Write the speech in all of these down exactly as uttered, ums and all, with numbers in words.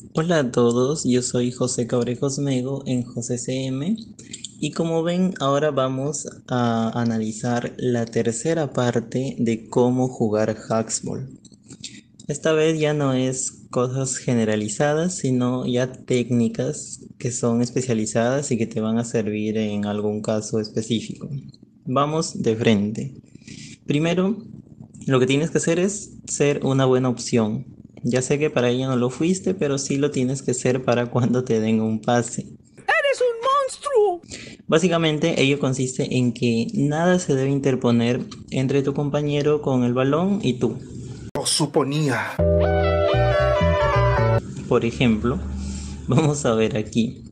Hola a todos, yo soy José Cabrejos Mego en José C M y como ven ahora vamos a analizar la tercera parte de cómo jugar Hacksball. Esta vez ya no es cosas generalizadas, sino ya técnicas que son especializadas y que te van a servir en algún caso específico. Vamos de frente. Primero, lo que tienes que hacer es ser una buena opción. Ya sé que para ello no lo fuiste, pero sí lo tienes que ser para cuando te den un pase. ¡Eres un monstruo! Básicamente, ello consiste en que nada se debe interponer entre tu compañero con el balón y tú. Lo suponía. Por ejemplo, vamos a ver aquí.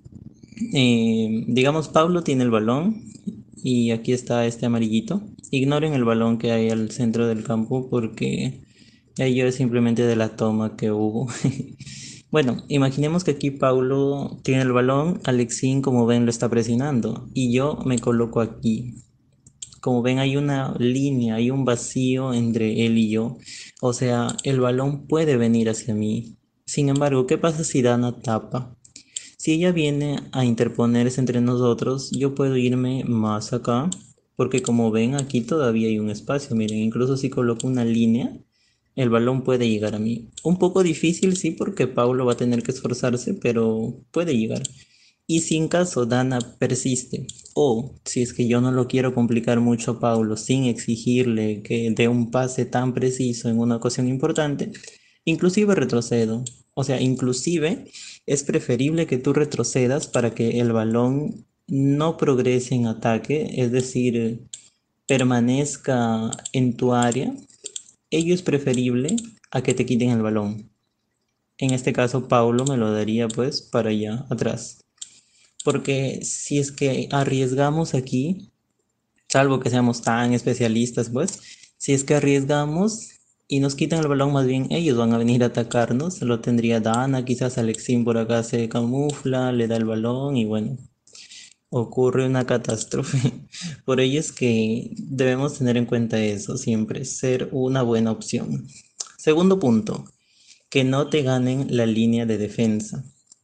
Eh, digamos, Pablo tiene el balón y aquí está este amarillito. Ignoren el balón que hay al centro del campo porque ello es simplemente de la toma que hubo. Bueno, imaginemos que aquí Paulo tiene el balón, Alexín como ven lo está presionando y yo me coloco aquí. Como ven hay una línea, hay un vacío entre él y yo. O sea, el balón puede venir hacia mí. Sin embargo, ¿qué pasa si Dana tapa? Si ella viene a interponerse entre nosotros, yo puedo irme más acá, porque como ven aquí todavía hay un espacio. Miren, incluso si coloco una línea, el balón puede llegar a mí. Un poco difícil, sí, porque Paulo va a tener que esforzarse, pero puede llegar. Y si en caso Dana persiste, o si es que yo no lo quiero complicar mucho a Paulo sin exigirle que dé un pase tan preciso en una ocasión importante, inclusive retrocedo. O sea, inclusive es preferible que tú retrocedas para que el balón no progrese en ataque, es decir, permanezca en tu área. Ello es preferible a que te quiten el balón. En este caso, Paulo me lo daría pues para allá atrás. Porque si es que arriesgamos aquí, salvo que seamos tan especialistas, pues, si es que arriesgamos y nos quitan el balón, más bien ellos van a venir a atacarnos. Lo tendría Dana, quizás Alexín por acá se camufla, le da el balón y bueno, ocurre una catástrofe. Por ello es que debemos tener en cuenta eso siempre, ser una buena opción. Segundo punto, que no te ganen la línea de defensa.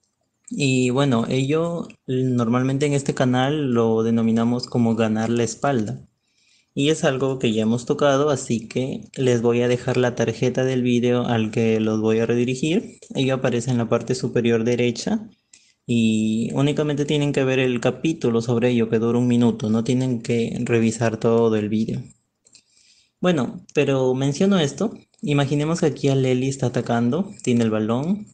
Y bueno, ello normalmente en este canal lo denominamos como ganar la espalda. Y es algo que ya hemos tocado, así que les voy a dejar la tarjeta del vídeo al que los voy a redirigir. Ello aparece en la parte superior derecha y únicamente tienen que ver el capítulo sobre ello que dura un minuto, no tienen que revisar todo el vídeo. Bueno, pero menciono esto. Imaginemos que aquí Aleli está atacando, tiene el balón,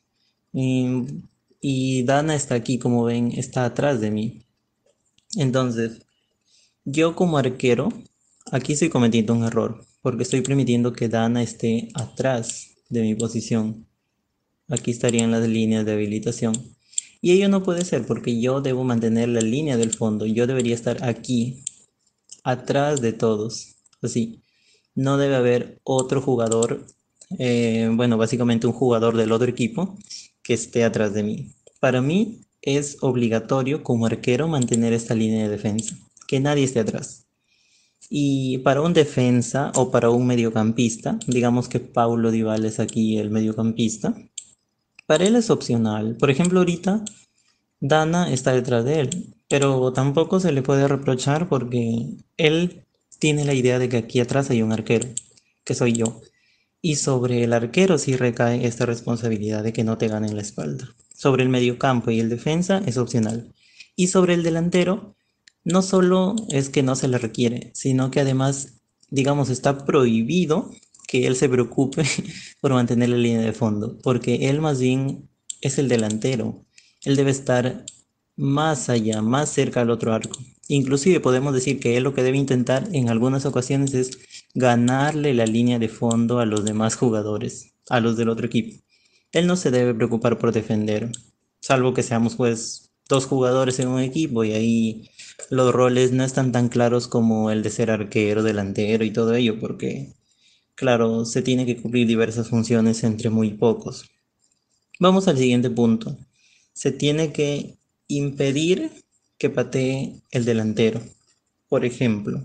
y, y Dana está aquí, como ven, está atrás de mí. Entonces, yo como arquero, aquí estoy cometiendo un error, porque estoy permitiendo que Dana esté atrás de mi posición. Aquí estarían las líneas de habilitación. Y ello no puede ser porque yo debo mantener la línea del fondo. Yo debería estar aquí, atrás de todos. Así. No debe haber otro jugador, eh, bueno, básicamente un jugador del otro equipo que esté atrás de mí. Para mí es obligatorio como arquero mantener esta línea de defensa, que nadie esté atrás. Y para un defensa o para un mediocampista, digamos que Paulo Dybala es aquí el mediocampista, para él es opcional. Por ejemplo, ahorita Dana está detrás de él, pero tampoco se le puede reprochar porque él tiene la idea de que aquí atrás hay un arquero, que soy yo. Y sobre el arquero sí recae esta responsabilidad de que no te ganen la espalda. Sobre el mediocampo y el defensa es opcional. Y sobre el delantero, no solo es que no se le requiere, sino que además, digamos, está prohibido que él se preocupe por mantener la línea de fondo, porque él más bien es el delantero. Él debe estar más allá, más cerca al otro arco. Inclusive podemos decir que él lo que debe intentar en algunas ocasiones es ganarle la línea de fondo a los demás jugadores, a los del otro equipo. Él no se debe preocupar por defender, salvo que seamos pues dos jugadores en un equipo y ahí los roles no están tan claros como el de ser arquero, delantero y todo ello, porque claro, se tiene que cumplir diversas funciones entre muy pocos. Vamos al siguiente punto. Se tiene que impedir que patee el delantero. Por ejemplo,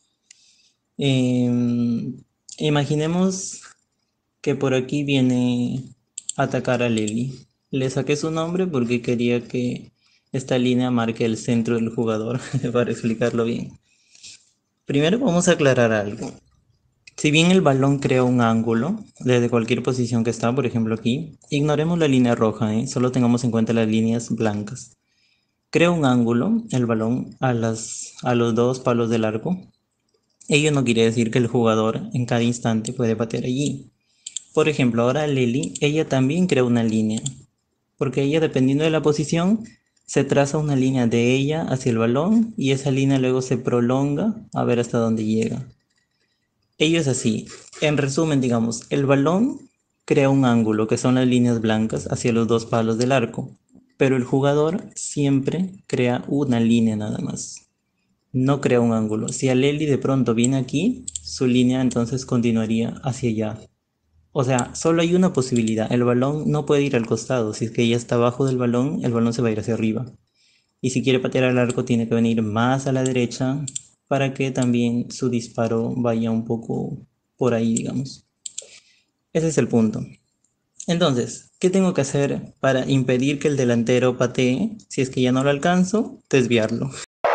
em, imaginemos que por aquí viene a atacar a Lely. Le saqué su nombre porque quería que esta línea marque el centro del jugador, para explicarlo bien. Primero vamos a aclarar algo. Si bien el balón crea un ángulo desde cualquier posición que está, por ejemplo aquí, ignoremos la línea roja, ¿eh? Solo tengamos en cuenta las líneas blancas. Crea un ángulo el balón a, las, a los dos palos del arco. Ello no quiere decir que el jugador en cada instante puede patear allí. Por ejemplo, ahora Lely, ella también crea una línea, porque ella, dependiendo de la posición, se traza una línea de ella hacia el balón y esa línea luego se prolonga a ver hasta dónde llega. Ello es así. En resumen, digamos, el balón crea un ángulo, que son las líneas blancas, hacia los dos palos del arco, pero el jugador siempre crea una línea nada más. No crea un ángulo. Si Aleli de pronto viene aquí, su línea entonces continuaría hacia allá. O sea, solo hay una posibilidad. El balón no puede ir al costado. Si es que ella está abajo del balón, el balón se va a ir hacia arriba. Y si quiere patear al arco, tiene que venir más a la derecha para que también su disparo vaya un poco por ahí, digamos. Ese es el punto. Entonces, ¿qué tengo que hacer para impedir que el delantero patee? Si es que ya no lo alcanzo, desviarlo.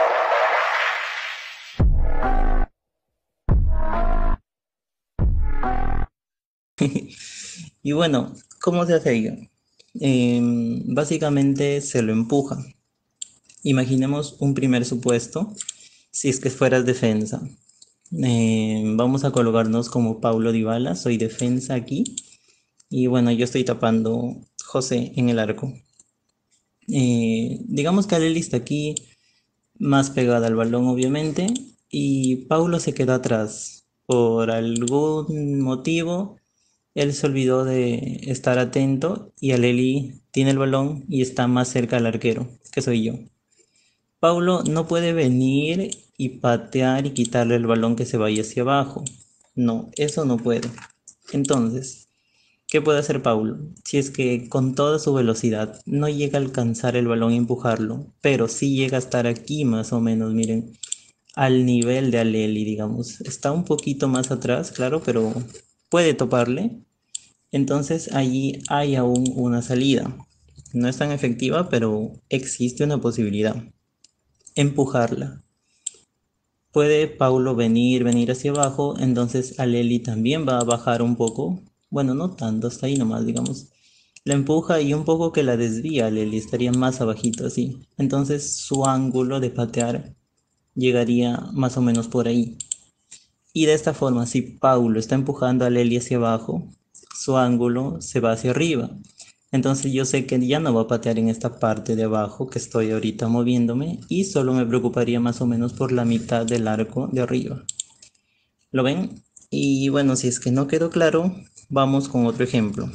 Y bueno, ¿cómo se hace ello? Eh, básicamente se lo empuja. Imaginemos un primer supuesto, si es que fueras defensa. Eh, vamos a colocarnos como Paulo Dybala, soy defensa aquí. Y bueno, yo estoy tapando José en el arco. Eh, digamos que Aleli está aquí, más pegada al balón obviamente, y Paulo se quedó atrás. Por algún motivo, él se olvidó de estar atento y Aleli tiene el balón y está más cerca al arquero, que soy yo. Paulo no puede venir y patear y quitarle el balón que se vaya hacia abajo. No, eso no puede. Entonces, ¿qué puede hacer Paulo? Si es que con toda su velocidad no llega a alcanzar el balón y empujarlo, pero sí llega a estar aquí más o menos, miren, al nivel de Aleli, digamos. Está un poquito más atrás, claro, pero puede toparle. Entonces allí hay aún una salida. No es tan efectiva, pero existe una posibilidad. Empujarla. Puede Paulo venir, venir hacia abajo, entonces Aleli también va a bajar un poco. Bueno, no tanto, hasta ahí nomás, digamos. La empuja y un poco que la desvía Aleli, estaría más abajito así. Entonces su ángulo de patear llegaría más o menos por ahí. Y de esta forma, si Paulo está empujando a Lely hacia abajo, su ángulo se va hacia arriba. Entonces yo sé que ya no va a patear en esta parte de abajo que estoy ahorita moviéndome y solo me preocuparía más o menos por la mitad del arco de arriba. ¿Lo ven? Y bueno, si es que no quedó claro, vamos con otro ejemplo.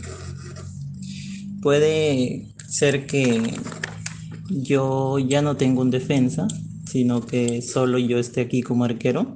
Puede ser que yo ya no tengo un defensa, sino que solo yo esté aquí como arquero.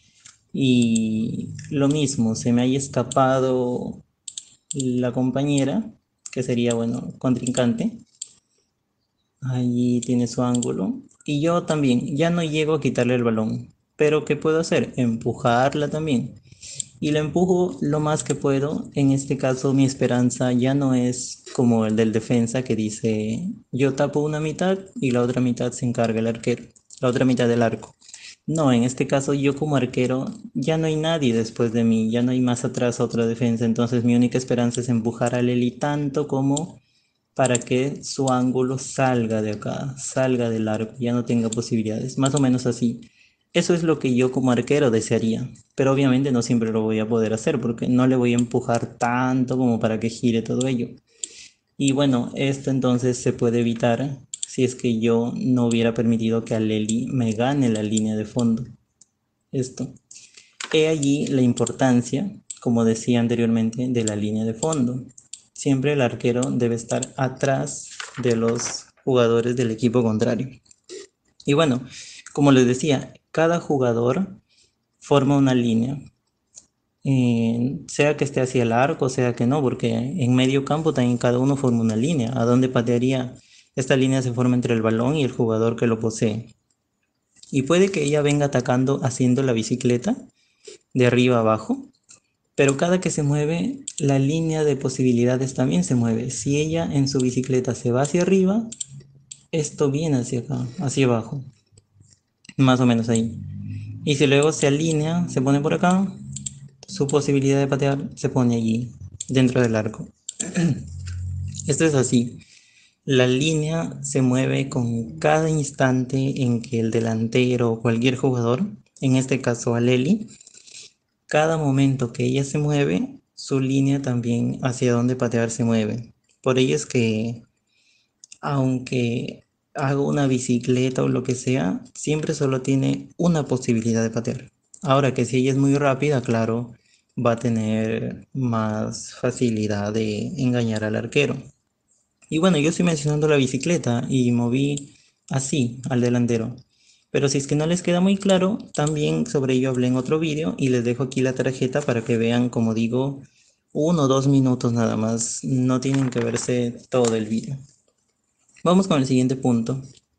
Y lo mismo, se me haya escapado la compañera, que sería, bueno, contrincante. Allí tiene su ángulo. Y yo también, ya no llego a quitarle el balón. Pero ¿qué puedo hacer? Empujarla también. Y la empujo lo más que puedo. En este caso, mi esperanza ya no es como el del defensa que dice, yo tapo una mitad y la otra mitad se encarga el arquero. La otra mitad del arco. No, en este caso yo como arquero ya no hay nadie después de mí, ya no hay más atrás otra defensa, entonces mi única esperanza es empujar a Lely tanto como para que su ángulo salga de acá, salga del arco, ya no tenga posibilidades, más o menos así. Eso es lo que yo como arquero desearía, pero obviamente no siempre lo voy a poder hacer porque no le voy a empujar tanto como para que gire todo ello. Y bueno, esto entonces se puede evitar si es que yo no hubiera permitido que Aleli me gane la línea de fondo. Esto. He allí la importancia, como decía anteriormente, de la línea de fondo. Siempre el arquero debe estar atrás de los jugadores del equipo contrario. Y bueno, como les decía, cada jugador forma una línea. Eh, sea que esté hacia el arco, sea que no, porque en medio campo también cada uno forma una línea. ¿A dónde patearía? Esta línea se forma entre el balón y el jugador que lo posee. Y puede que ella venga atacando haciendo la bicicleta de arriba a abajo. Pero cada que se mueve, la línea de posibilidades también se mueve. Si ella en su bicicleta se va hacia arriba, esto viene hacia acá, hacia abajo, más o menos ahí. Y si luego se alinea, se pone por acá, su posibilidad de patear se pone allí, dentro del arco. Esto es así. La línea se mueve con cada instante en que el delantero o cualquier jugador, en este caso Aleli, cada momento que ella se mueve, su línea también hacia donde patear se mueve. Por ello es que, aunque haga una bicicleta o lo que sea, siempre solo tiene una posibilidad de patear. Ahora que si ella es muy rápida, claro, va a tener más facilidad de engañar al arquero. Y bueno, yo estoy mencionando la bicicleta y moví así al delantero. Pero si es que no les queda muy claro, también sobre ello hablé en otro vídeo y les dejo aquí la tarjeta para que vean, como digo, uno o dos minutos nada más. No tienen que verse todo el vídeo. Vamos con el siguiente punto.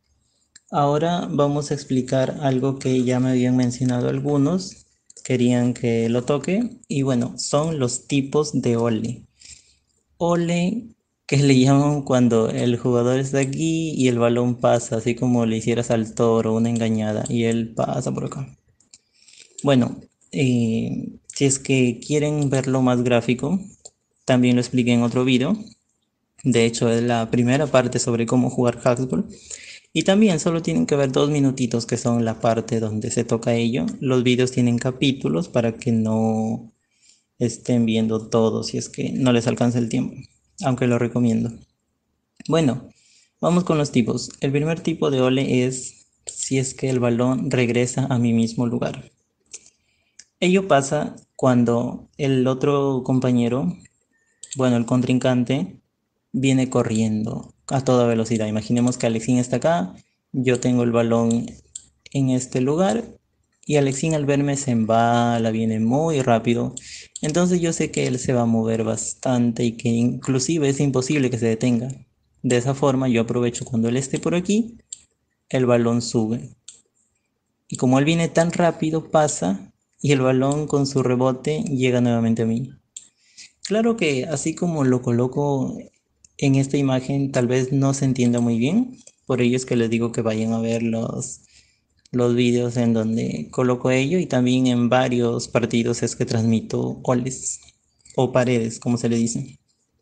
Ahora vamos a explicar algo que ya me habían mencionado algunos. Querían que lo toque. Y bueno, son los tipos de ole. Ole, que le llaman cuando el jugador está aquí y el balón pasa, así como le hicieras al toro una engañada y él pasa por acá. Bueno, eh, si es que quieren verlo más gráfico, también lo expliqué en otro video. De hecho, es la primera parte sobre cómo jugar Hackball. Y también solo tienen que ver dos minutitos, que son la parte donde se toca ello. Los videos tienen capítulos para que no estén viendo todo si es que no les alcanza el tiempo, aunque lo recomiendo. Bueno, vamos con los tipos. El primer tipo de ole es si es que el balón regresa a mi mismo lugar. Ello pasa cuando el otro compañero, bueno, el contrincante, viene corriendo a toda velocidad. Imaginemos que Alexín está acá, yo tengo el balón en este lugar y Alexín al verme se embala, viene muy rápido. Entonces yo sé que él se va a mover bastante y que inclusive es imposible que se detenga. De esa forma yo aprovecho cuando él esté por aquí, el balón sube. Y como él viene tan rápido, pasa y el balón con su rebote llega nuevamente a mí. Claro que así como lo coloco en esta imagen, tal vez no se entienda muy bien. Por ello es que les digo que vayan a ver los, los vídeos en donde coloco ello, y también en varios partidos es que transmito oles o paredes, como se le dice.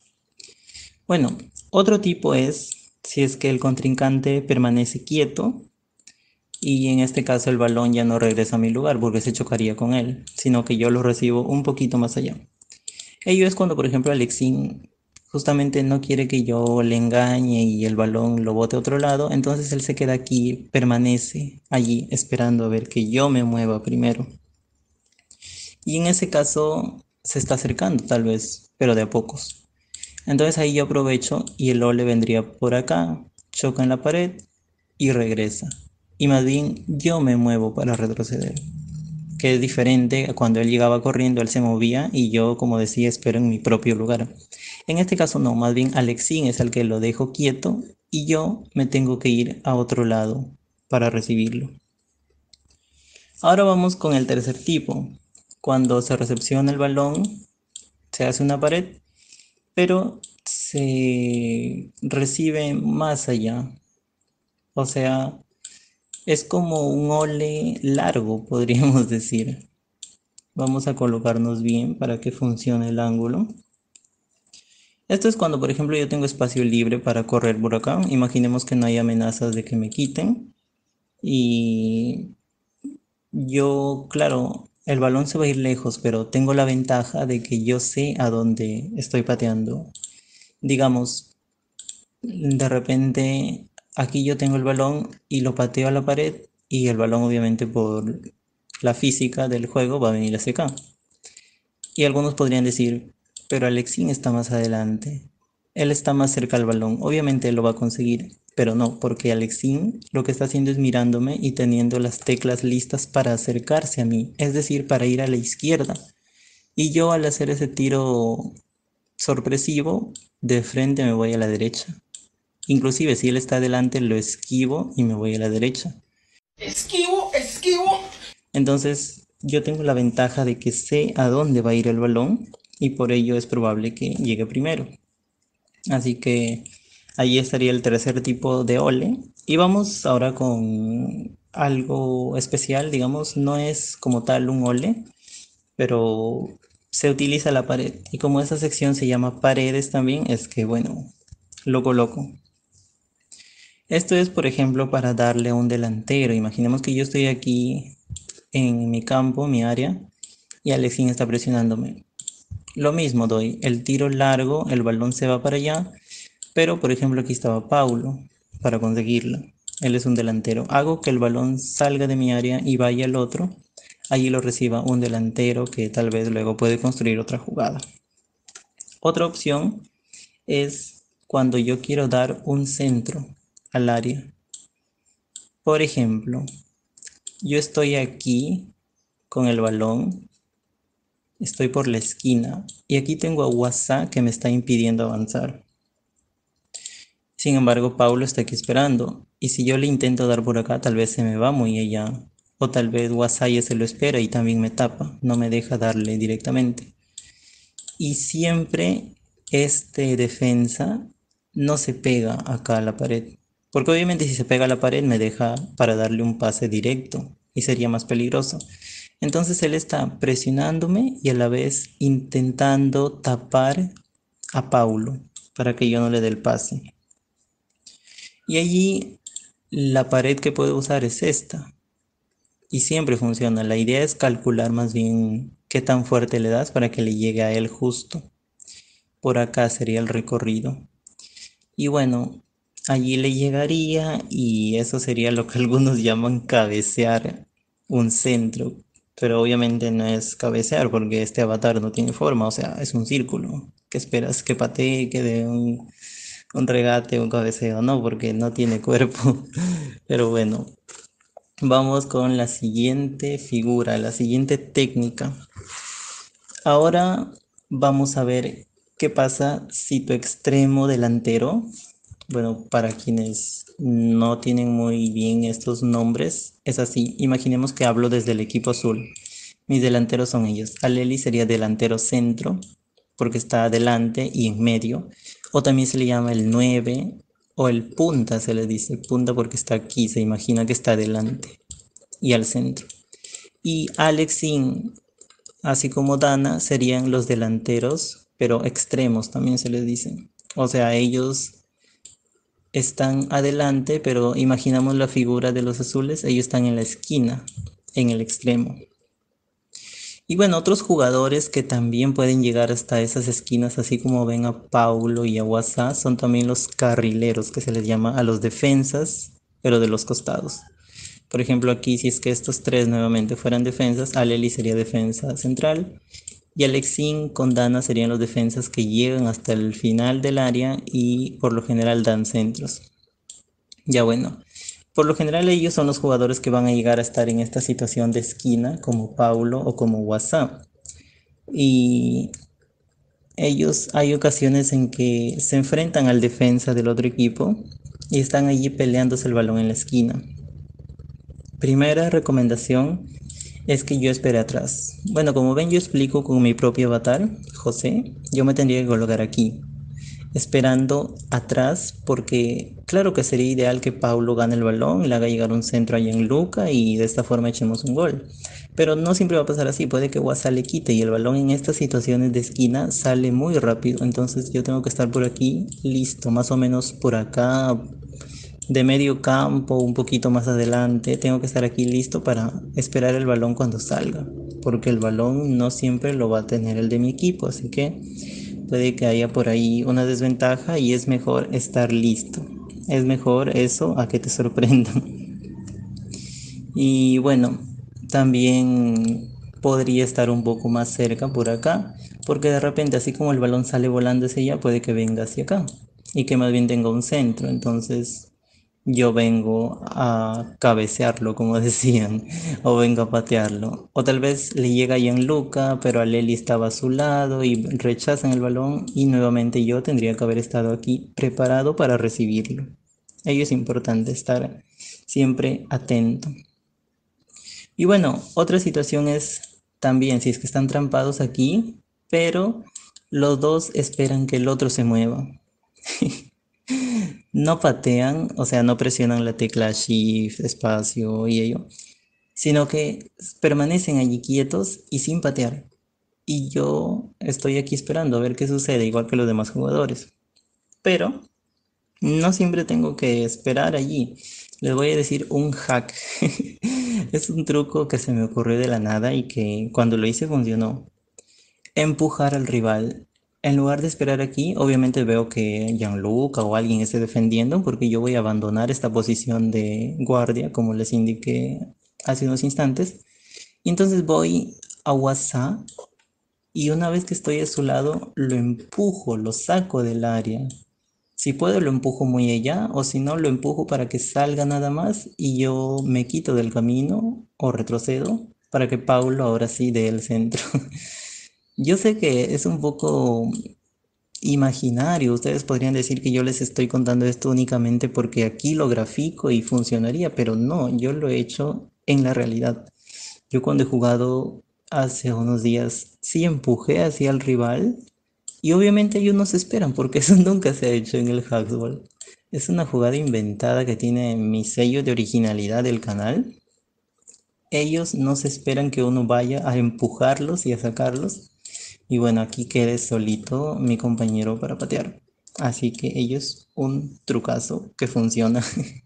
Bueno, otro tipo es si es que el contrincante permanece quieto y en este caso el balón ya no regresa a mi lugar porque se chocaría con él, sino que yo lo recibo un poquito más allá. Ello es cuando, por ejemplo, Alexín justamente no quiere que yo le engañe y el balón lo bote a otro lado, entonces él se queda aquí, permanece allí esperando a ver que yo me mueva primero. Y en ese caso se está acercando tal vez, pero de a pocos. Entonces ahí yo aprovecho y el ole vendría por acá, choca en la pared y regresa. Y más bien yo me muevo para retroceder, que es diferente a cuando él llegaba corriendo, él se movía y yo, como decía, espero en mi propio lugar. En este caso no, más bien Alexín es el que lo dejo quieto y yo me tengo que ir a otro lado para recibirlo. Ahora vamos con el tercer tipo. Cuando se recepciona el balón, se hace una pared, pero se recibe más allá. O sea, es como un ole largo, podríamos decir. Vamos a colocarnos bien para que funcione el ángulo. Esto es cuando, por ejemplo, yo tengo espacio libre para correr por acá. Imaginemos que no hay amenazas de que me quiten. Y yo, claro, el balón se va a ir lejos, pero tengo la ventaja de que yo sé a dónde estoy pateando. Digamos, de repente aquí yo tengo el balón y lo pateo a la pared y el balón, obviamente por la física del juego, va a venir hacia acá. Y algunos podrían decir, pero Alexín está más adelante. Él está más cerca al balón. Obviamente él lo va a conseguir, pero no, porque Alexín lo que está haciendo es mirándome y teniendo las teclas listas para acercarse a mí, es decir, para ir a la izquierda. Y yo, al hacer ese tiro sorpresivo, de frente me voy a la derecha. Inclusive si él está adelante, lo esquivo y me voy a la derecha. Esquivo, esquivo. Entonces, yo tengo la ventaja de que sé a dónde va a ir el balón y por ello es probable que llegue primero. Así que ahí estaría el tercer tipo de ole. Y vamos ahora con algo especial, digamos, no es como tal un ole, pero se utiliza la pared. Y como esa sección se llama paredes también, es que bueno, loco loco. Esto es, por ejemplo, para darle a un delantero. Imaginemos que yo estoy aquí en mi campo, mi área, y Alexín está presionándome. Lo mismo doy, el tiro largo, el balón se va para allá, pero por ejemplo aquí estaba Paulo para conseguirla. Él es un delantero. Hago que el balón salga de mi área y vaya al otro. Allí lo reciba un delantero que tal vez luego puede construir otra jugada. Otra opción es cuando yo quiero dar un centro al área. Por ejemplo, yo estoy aquí con el balón, estoy por la esquina y aquí tengo a WhatsApp que me está impidiendo avanzar. Sin embargo, Paulo está aquí esperando y si yo le intento dar por acá, tal vez se me va muy allá. O tal vez WhatsApp ya se lo espera y también me tapa, no me deja darle directamente. Y siempre este defensa no se pega acá a la pared. Porque obviamente si se pega a la pared me deja para darle un pase directo y sería más peligroso. Entonces él está presionándome y a la vez intentando tapar a Paulo para que yo no le dé el pase. Y allí la pared que puedo usar es esta. Y siempre funciona. La idea es calcular más bien qué tan fuerte le das para que le llegue a él justo. Por acá sería el recorrido. Y bueno, allí le llegaría y eso sería lo que algunos llaman cabecear un centro. Pero obviamente no es cabecear porque este avatar no tiene forma, o sea, es un círculo. ¿Qué esperas? Que patee, que dé un, un regate, un cabeceo, no, porque no tiene cuerpo. Pero bueno, vamos con la siguiente figura, la siguiente técnica. Ahora vamos a ver qué pasa si tu extremo delantero, bueno, para quienes no tienen muy bien estos nombres, es así. Imaginemos que hablo desde el equipo azul. Mis delanteros son ellos. Aleli sería delantero centro, porque está adelante y en medio. O también se le llama el nueve o el punta, se le dice punta porque está aquí, se imagina que está adelante y al centro. Y Alexin, así como Dana, serían los delanteros, pero extremos también se les dice. O sea, ellos están adelante, pero imaginamos la figura de los azules, ellos están en la esquina, en el extremo. Y bueno, otros jugadores que también pueden llegar hasta esas esquinas, así como ven a Paulo y a Wassa, son también los carrileros, que se les llama a los defensas, pero de los costados. Por ejemplo, aquí si es que estos tres nuevamente fueran defensas, Aleli sería defensa central y Alexin con Dana serían los defensas que llegan hasta el final del área y por lo general dan centros. Ya bueno, por lo general ellos son los jugadores que van a llegar a estar en esta situación de esquina como Paulo o como WhatsApp. Y ellos hay ocasiones en que se enfrentan al defensa del otro equipo y están allí peleándose el balón en la esquina. Primera recomendación es que yo espere atrás. Bueno, como ven yo explico con mi propio avatar, José, yo me tendría que colocar aquí, esperando atrás, porque claro que sería ideal que Paulo gane el balón, le haga llegar un centro ahí en Luca y de esta forma echemos un gol. Pero no siempre va a pasar así, puede que Guasa le quite y el balón en estas situaciones de esquina sale muy rápido, entonces yo tengo que estar por aquí listo, más o menos por acá, de medio campo, un poquito más adelante, tengo que estar aquí listo para esperar el balón cuando salga, porque el balón no siempre lo va a tener el de mi equipo, así que puede que haya por ahí una desventaja y es mejor estar listo. Es mejor eso a que te sorprendan. Y bueno, también podría estar un poco más cerca por acá, porque de repente así como el balón sale volando hacia allá, puede que venga hacia acá y que más bien tenga un centro. Entonces yo vengo a cabecearlo, como decían, o vengo a patearlo. O tal vez le llega a Gianluca, pero Aleli estaba a su lado y rechazan el balón y nuevamente yo tendría que haber estado aquí preparado para recibirlo. Ello es importante estar siempre atento. Y bueno, otra situación es también si es que están trampados aquí, pero los dos esperan que el otro se mueva. No patean, o sea, no presionan la tecla Shift, espacio y ello, sino que permanecen allí quietos y sin patear. Y yo estoy aquí esperando a ver qué sucede, igual que los demás jugadores. Pero no siempre tengo que esperar allí. Les voy a decir un hack. Es un truco que se me ocurrió de la nada y que cuando lo hice funcionó. Empujar al rival. En lugar de esperar aquí, obviamente veo que Gianluca o alguien esté defendiendo porque yo voy a abandonar esta posición de guardia, como les indiqué hace unos instantes. Y entonces voy a WhatsApp y una vez que estoy a su lado, lo empujo, lo saco del área. Si puedo, lo empujo muy allá, o si no, lo empujo para que salga nada más y yo me quito del camino o retrocedo para que Paulo ahora sí dé el centro. Yo sé que es un poco imaginario, ustedes podrían decir que yo les estoy contando esto únicamente porque aquí lo grafico y funcionaría, pero no, yo lo he hecho en la realidad. Yo cuando he jugado hace unos días, sí empujé hacia el rival y obviamente ellos no se esperan porque eso nunca se ha hecho en el Hacksball. Es una jugada inventada que tiene mi sello de originalidad del canal. Ellos no se esperan que uno vaya a empujarlos y a sacarlos. Y bueno, aquí quedé solito mi compañero para patear. Así que ellos un trucazo que funciona.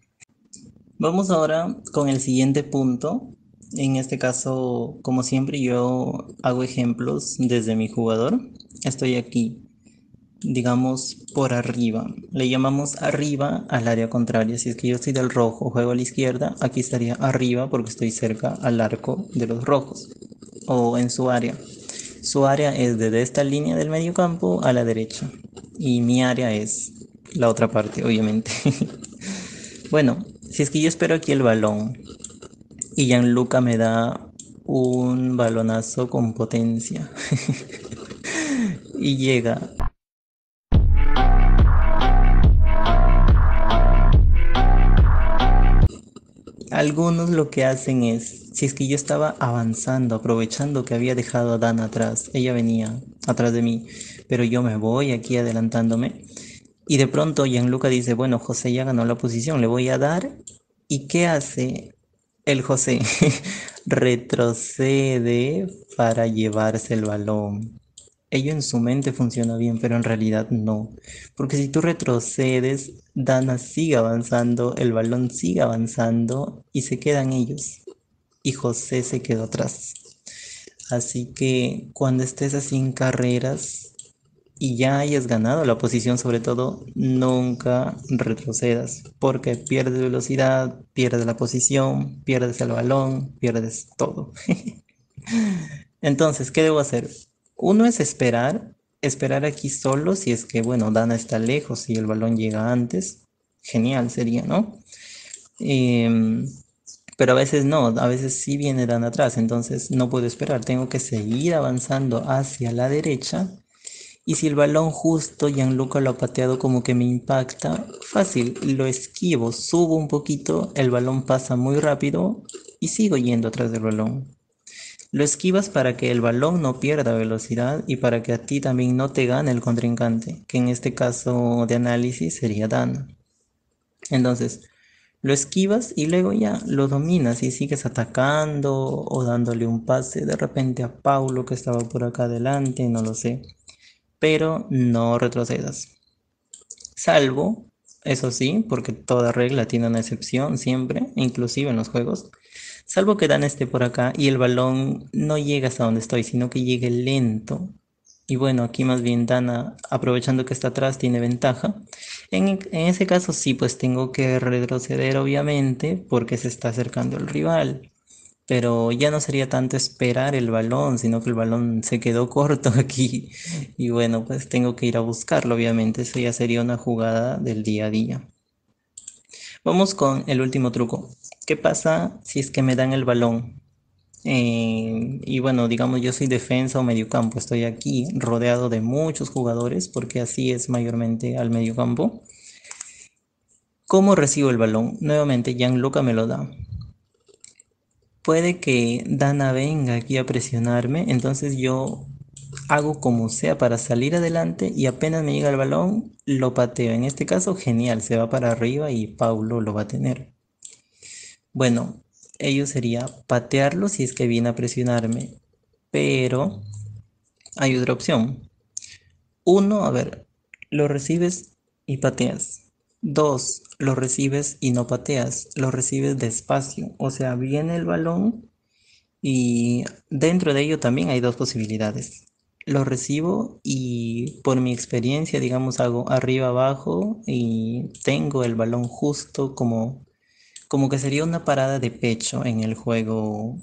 Vamos ahora con el siguiente punto. En este caso, como siempre, yo hago ejemplos desde mi jugador. Estoy aquí, digamos, por arriba. Le llamamos arriba al área contraria. Si es que yo estoy del rojo, juego a la izquierda, aquí estaría arriba porque estoy cerca al arco de los rojos o en su área. Su área es desde esta línea del medio campo a la derecha y mi área es la otra parte, obviamente. Bueno, si es que yo espero aquí el balón y Gianluca me da un balonazo con potencia y llega. Algunos lo que hacen es, si es que yo estaba avanzando, aprovechando que había dejado a Dan atrás, ella venía atrás de mí, pero yo me voy aquí adelantándome. Y de pronto Gianluca dice, bueno, José ya ganó la posición, le voy a dar. ¿Y qué hace el José? Retrocede para llevarse el balón. Ello en su mente funciona bien, pero en realidad no. Porque si tú retrocedes, Dana sigue avanzando, el balón sigue avanzando y se quedan ellos. Y José se quedó atrás. Así que cuando estés así en carreras y ya hayas ganado la posición, sobre todo, nunca retrocedas. Porque pierdes velocidad, pierdes la posición, pierdes el balón, pierdes todo. Entonces, ¿qué debo hacer? Uno es esperar, esperar aquí solo si es que, bueno, Dana está lejos y el balón llega antes. Genial sería, ¿no? Em, pero a veces no, a veces sí viene Dana atrás, entonces no puedo esperar, tengo que seguir avanzando hacia la derecha. Y si el balón justo Gianluca lo ha pateado como que me impacta, fácil, lo esquivo, subo un poquito, el balón pasa muy rápido y sigo yendo atrás del balón. Lo esquivas para que el balón no pierda velocidad y para que a ti también no te gane el contrincante, que en este caso de análisis sería Dan. Entonces, lo esquivas y luego ya lo dominas y sigues atacando o dándole un pase de repente a Paulo que estaba por acá adelante, no lo sé. Pero no retrocedas. Salvo, eso sí, porque toda regla tiene una excepción siempre, inclusive en los juegos. Salvo que Dan esté por acá y el balón no llega hasta donde estoy, sino que llegue lento. Y bueno, aquí más bien Dana, aprovechando que está atrás, tiene ventaja. En, en ese caso sí, pues tengo que retroceder obviamente porque se está acercando el rival. Pero ya no sería tanto esperar el balón, sino que el balón se quedó corto aquí. Y bueno, pues tengo que ir a buscarlo, obviamente. Eso ya sería una jugada del día a día. Vamos con el último truco. ¿Qué pasa si es que me dan el balón? Eh, y bueno, digamos yo soy defensa o mediocampo. Estoy aquí rodeado de muchos jugadores porque así es mayormente al mediocampo. ¿Cómo recibo el balón? Nuevamente Gianluca me lo da. puede que Dana venga aquí a presionarme, entonces yo hago como sea para salir adelante y apenas me llega el balón, lo pateo. En este caso, genial, se va para arriba y Paulo lo va a tener. Bueno, ello sería patearlo si es que viene a presionarme, pero hay otra opción. Uno, a ver, lo recibes y pateas. Dos, lo recibes y no pateas, lo recibes despacio. O sea, viene el balón y dentro de ello también hay dos posibilidades. Lo recibo y por mi experiencia, digamos, hago arriba abajo y tengo el balón justo como, como que sería una parada de pecho en el juego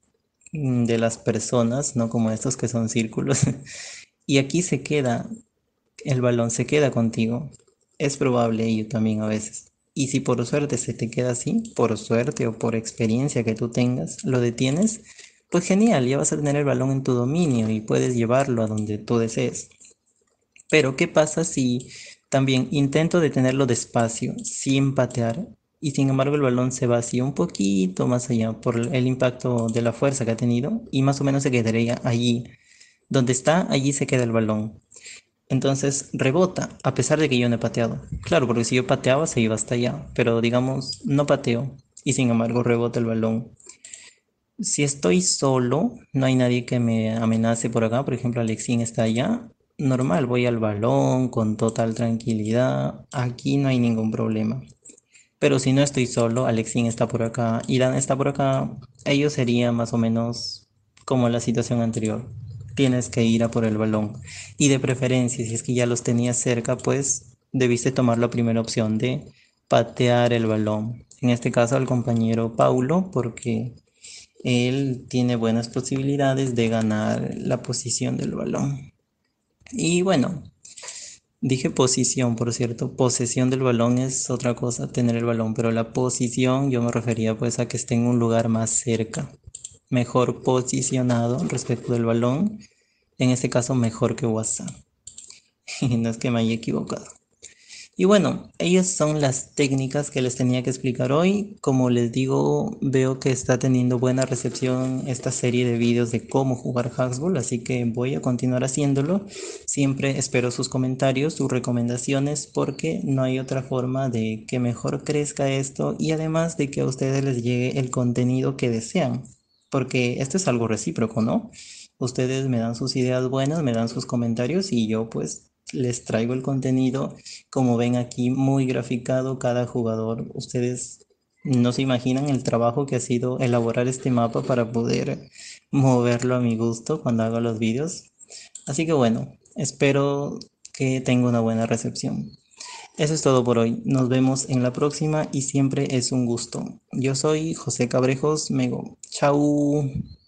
mm, de las personas, no como estos que son círculos. Y aquí se queda, el balón se queda contigo. Es probable ello también a veces. Y si por suerte se te queda así, por suerte o por experiencia que tú tengas, lo detienes, pues genial, ya vas a tener el balón en tu dominio y puedes llevarlo a donde tú desees. Pero ¿qué pasa si también intento detenerlo despacio, sin patear, y sin embargo el balón se va así un poquito más allá por el impacto de la fuerza que ha tenido y más o menos se quedaría allí? Donde está, allí se queda el balón. Entonces rebota, a pesar de que yo no he pateado. Claro, porque si yo pateaba se iba hasta allá, pero digamos, no pateo y sin embargo rebota el balón. Si estoy solo, no hay nadie que me amenace por acá, por ejemplo, Alexín está allá, normal, voy al balón con total tranquilidad, aquí no hay ningún problema. Pero si no estoy solo, Alexín está por acá, Irán está por acá, ello sería más o menos como la situación anterior. Tienes que ir a por el balón. Y de preferencia, si es que ya los tenías cerca, pues debiste tomar la primera opción de patear el balón. En este caso al compañero Paulo, porque él tiene buenas posibilidades de ganar la posición del balón. Y bueno, dije posición, por cierto, posesión del balón es otra cosa, tener el balón, pero la posición yo me refería pues a que esté en un lugar más cerca, mejor posicionado respecto del balón, en este caso mejor que WhatsApp. No es que me haya equivocado. Y bueno, ellas son las técnicas que les tenía que explicar hoy. Como les digo, veo que está teniendo buena recepción esta serie de vídeos de cómo jugar Hacksball, así que voy a continuar haciéndolo. Siempre espero sus comentarios, sus recomendaciones, porque no hay otra forma de que mejor crezca esto y además de que a ustedes les llegue el contenido que desean, porque esto es algo recíproco, ¿no? Ustedes me dan sus ideas buenas, me dan sus comentarios y yo pues les traigo el contenido como ven aquí, muy graficado cada jugador. Ustedes no se imaginan el trabajo que ha sido elaborar este mapa para poder moverlo a mi gusto cuando hago los vídeos. Así que bueno, espero que tenga una buena recepción. Eso es todo por hoy. Nos vemos en la próxima y siempre es un gusto. Yo soy José Cabrejos Mego. Chau.